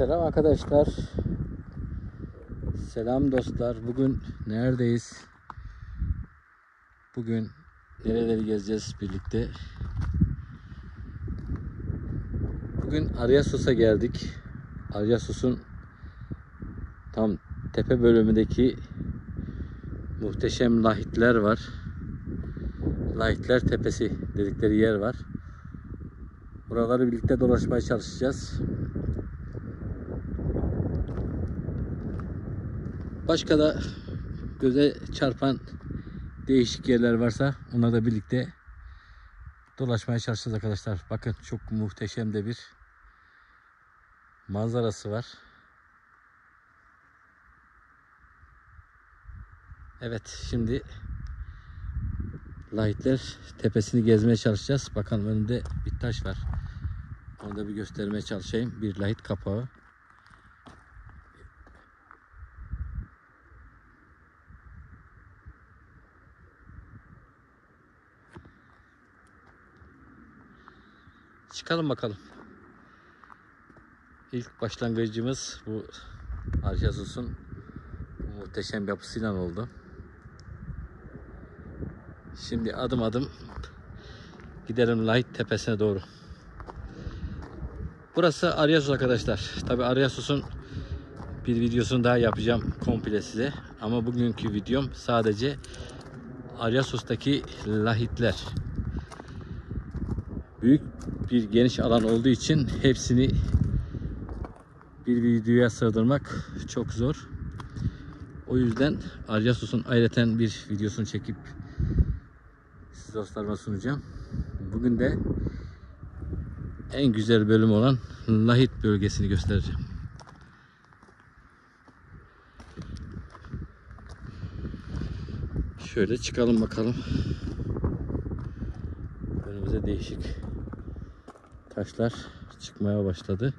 Selam arkadaşlar. Selam dostlar. Bugün neredeyiz? Bugün nereleri gezeceğiz birlikte? Bugün Aryasus'a geldik. Aryasus'un tam tepe bölümündeki muhteşem lahitler var. Lahitler Tepesi dedikleri yer var. Buraları birlikte dolaşmaya çalışacağız. Başka da göze çarpan değişik yerler varsa onları da birlikte dolaşmaya çalışacağız arkadaşlar. Bakın çok muhteşem de bir manzarası var. Evet, şimdi Lahitler Tepesi'ni gezmeye çalışacağız. Bakalım, önümde bir taş var. Onu da bir göstermeye çalışayım. Bir lahit kapağı. Çıkalım bakalım. İlk başlangıcımız bu Aryasus'un muhteşem yapısıyla oldu. Şimdi adım adım gidelim Lahit Tepesi'ne doğru. Burası Aryasus arkadaşlar. Tabi Aryasus'un bir videosunu daha yapacağım komple size. Ama bugünkü videom sadece Aryasus'taki lahitler. Büyük bir geniş alan olduğu için hepsini bir videoya sığdırmak çok zor. O yüzden Aryasus'un ayrıca bir videosunu çekip siz dostlarıma sunacağım. Bugün de en güzel bölüm olan Lahit bölgesini göstereceğim. Şöyle çıkalım bakalım. Önümüze değişik taşlar çıkmaya başladı.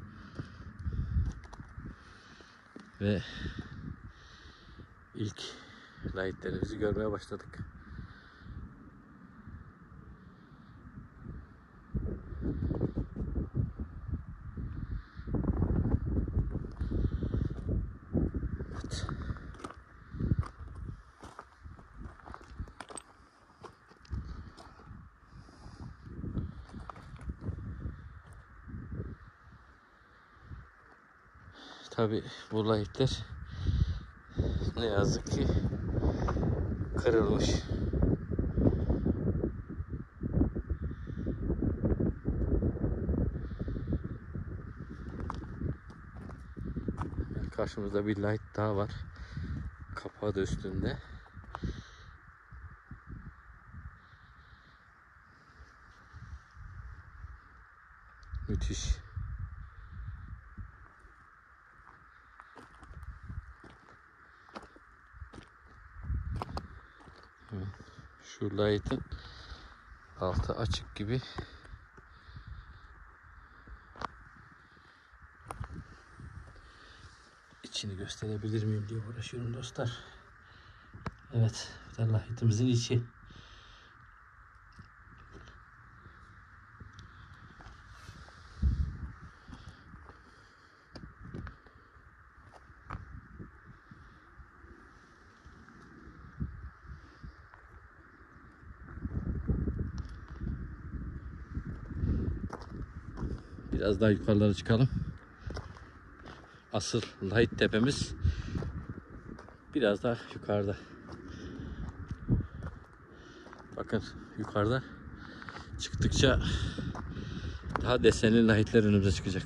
Ve ilk lahitlerimizi görmeye başladık. Evet. Tabii bu lahitler ne yazık ki kırılmış. Karşımızda bir lahit daha var. Kapağı da üstünde. Müthiş. Şu lahitin altı açık gibi. İçini gösterebilir miyim diye uğraşıyorum dostlar. Evet, bu da lahitimizin içi. Biraz daha yukarılara çıkalım. Asıl lahit tepemiz biraz daha yukarıda. Bakın yukarıda çıktıkça daha desenli lahitler önümüze çıkacak.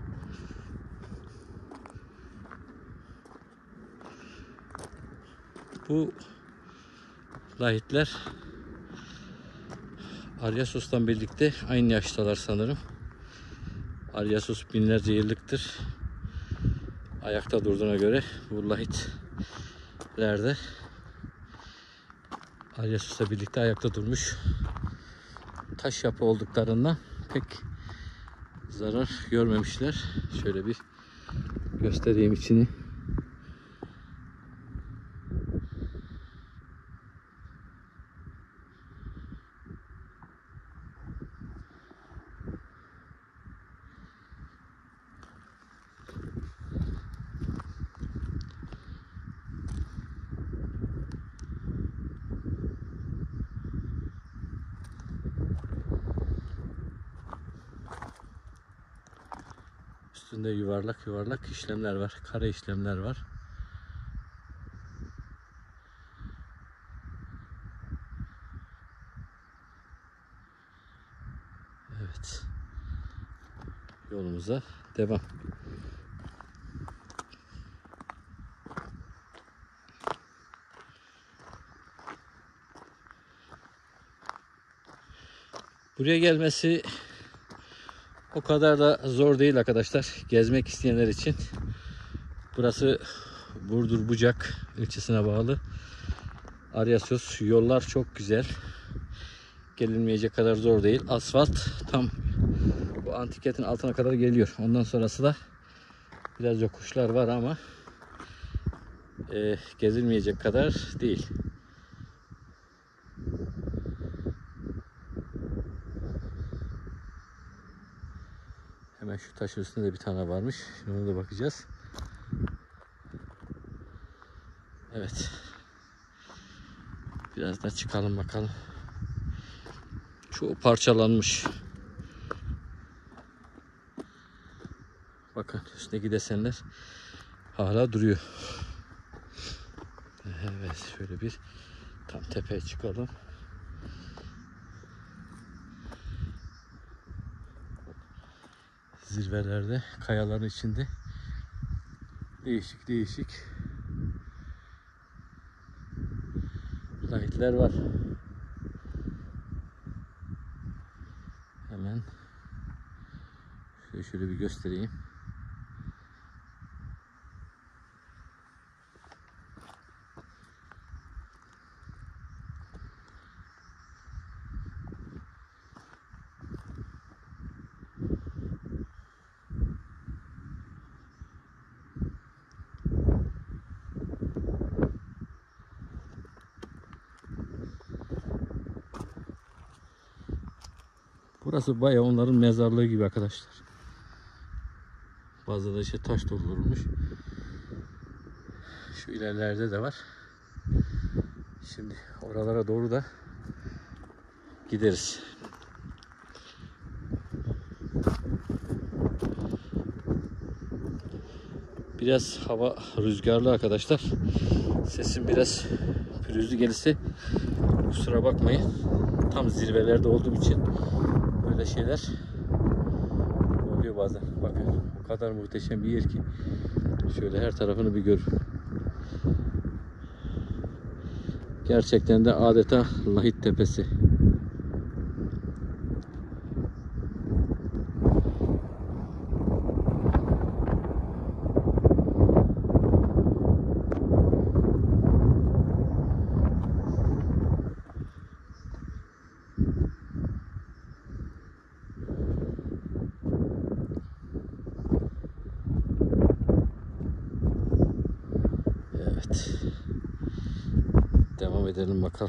Bu lahitler Aryasus'tan birlikte aynı yaştalar sanırım. Aryasus binlerce yıllıktır ayakta durduğuna göre bu lahitlerde Aryasus'la birlikte ayakta durmuş. Taş yapı olduklarından pek zarar görmemişler. Şöyle bir göstereyim içini. Üstünde yuvarlak yuvarlak işlemler var. Kare işlemler var. Evet. Yolumuza devam. Buraya gelmesi o kadar da zor değil arkadaşlar. Gezmek isteyenler için. Burası Burdur Bucak ilçesine bağlı. Aryasos. Yollar çok güzel. Gelinmeyecek kadar zor değil. Asfalt tam bu antiketin altına kadar geliyor. Ondan sonrası da biraz yokuşlar var ama gezilmeyecek kadar değil. Hemen şu taşın üstünde de bir tane varmış. Şimdi ona da bakacağız. Evet. Biraz da çıkalım bakalım. Çoğu parçalanmış. Bakın üstündeki desenler hala duruyor. Evet, şöyle bir tam tepeye çıkalım. Zirvelerde, kayaların içinde değişik değişik lahitler var. Hemen şöyle bir göstereyim. Burası bayağı onların mezarlığı gibi arkadaşlar. Bazıları işte taş doldurulmuş. Şu ilerlerde de var. Şimdi oralara doğru da gideriz. Biraz hava rüzgarlı arkadaşlar. Sesim biraz pürüzlü gelirse kusura bakmayın. Tam zirvelerde olduğum için böyle şeyler oluyor bazen. Bakın o kadar muhteşem bir yer ki şöyle her tarafını bir görün. Gerçekten de adeta lahit tepesi. Evet. Devam edelim bakalım.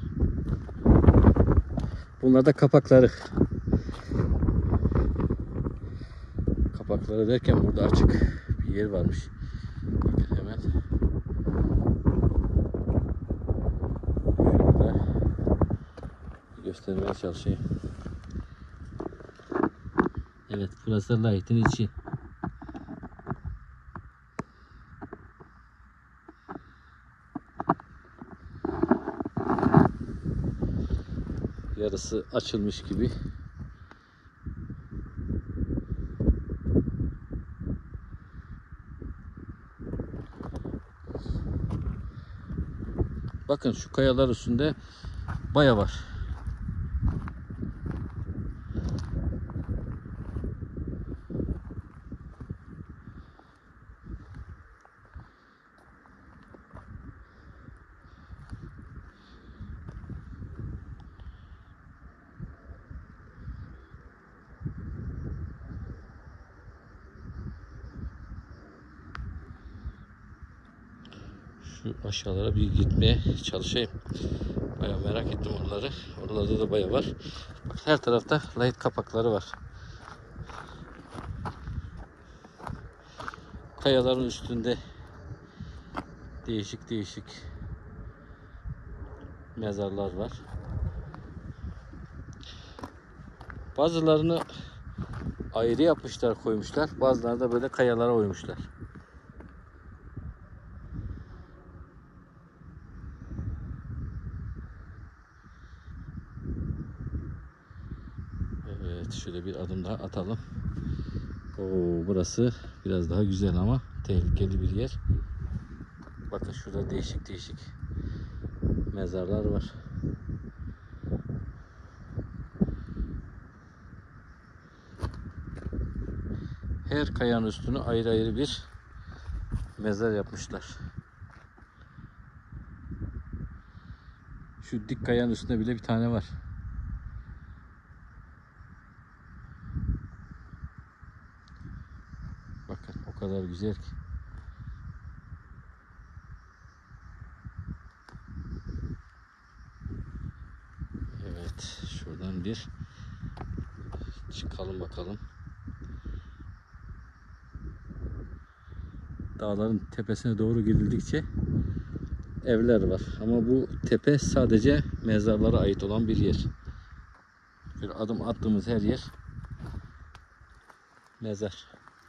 Bunlar da kapakları. Kapakları derken burada açık bir yer varmış. Bakın hemen. Şurada göstermeye çalışayım. Evet, burası lahitin içi. Yarısı açılmış gibi. Bakın şu kayalar üstünde baya var. Şu aşağılara bir gitmeye çalışayım. Bayağı merak ettim oraları. Oralarda da bayağı var. Bak, her tarafta lahit kapakları var. Kayaların üstünde değişik değişik mezarlar var. Bazılarını ayrı yapmışlar, koymuşlar. Bazıları da böyle kayalara oymuşlar. Evet, şöyle bir adım daha atalım. Oo, burası biraz daha güzel ama tehlikeli bir yer. Bakın şurada değişik değişik mezarlar var. Her kayanın üstüne ayrı ayrı bir mezar yapmışlar. Şu dik kayanın üstünde bile bir tane var. Bakın o kadar güzel ki. Evet, şuradan bir çıkalım bakalım. Dağların tepesine doğru gidildikçe evler var. Ama bu tepe sadece mezarlara ait olan bir yer. Bir adım attığımız her yer mezar.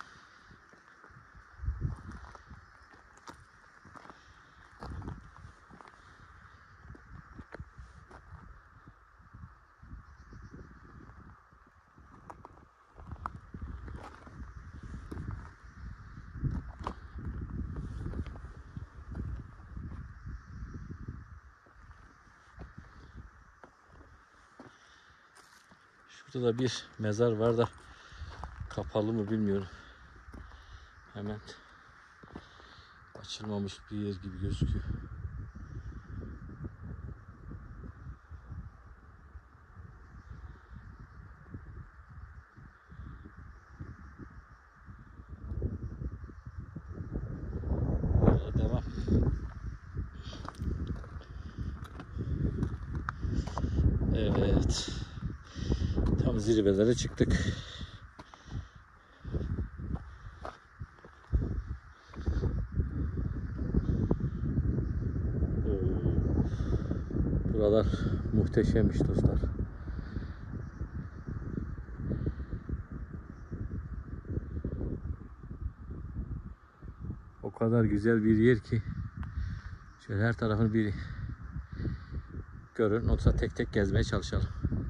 Şurada da bir mezar var da kapalı mı bilmiyorum. Hemen açılmamış bir yer gibi gözüküyor. Yola devam. Evet. Tam zirvelere çıktık. Buralar muhteşemmiş dostlar. O kadar güzel bir yer ki şöyle her tarafını bir görün. Olsa tek tek gezmeye çalışalım.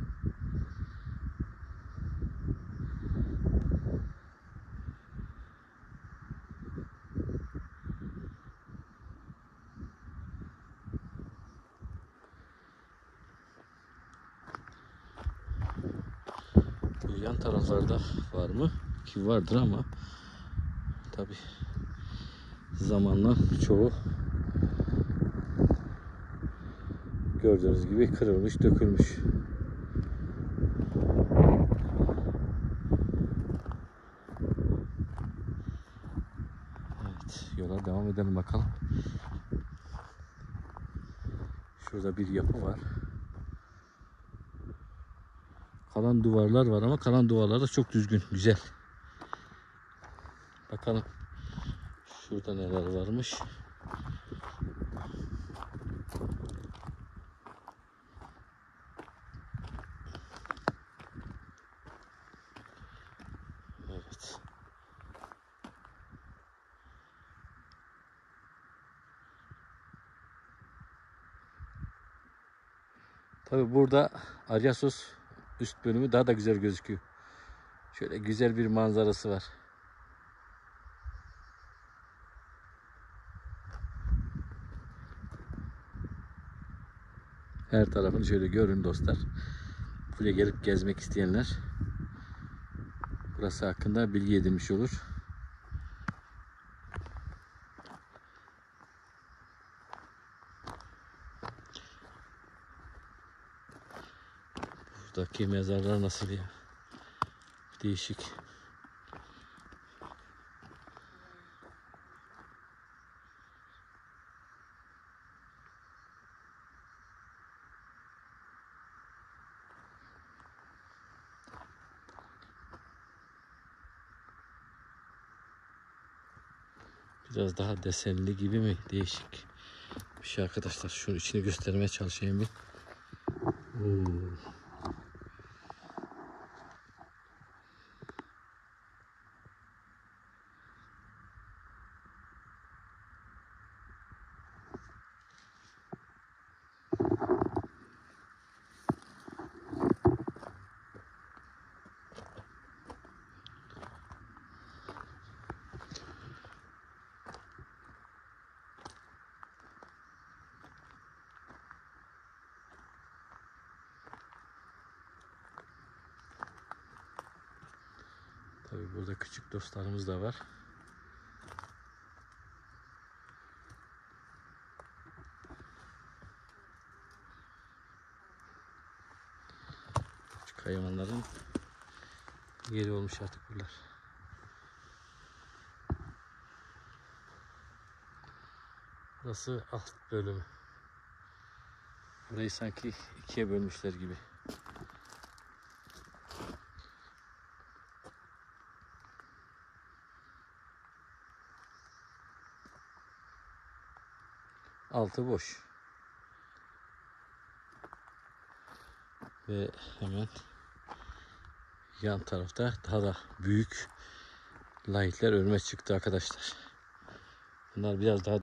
Bu yan taraflarda var mı? Ki vardır ama tabi zamanla çoğu gördüğünüz gibi kırılmış, dökülmüş. Evet, yola devam edelim bakalım. Şurada bir yapı var. Kalan duvarlar var ama kalan duvarlar da çok düzgün, güzel. Bakalım şurada neler varmış. Evet. Tabi burada Aryasos üst bölümü daha da güzel gözüküyor. Şöyle güzel bir manzarası var. Her tarafını şöyle görün dostlar. Buraya gelip gezmek isteyenler burası hakkında bilgi edinmiş olur. Buradaki mezarlar nasıl ya? Değişik. Biraz daha desenli gibi mi? Değişik bir şey arkadaşlar. Şunun içini göstermeye çalışayım bir. Tabii burada küçük dostlarımız da var. Küçük hayvanların yeri olmuş artık buralar. Burası alt bölümü. Burayı sanki ikiye bölmüşler gibi. Altı boş. Ve hemen yan tarafta daha da büyük lahitler önüme çıktı arkadaşlar. Bunlar biraz daha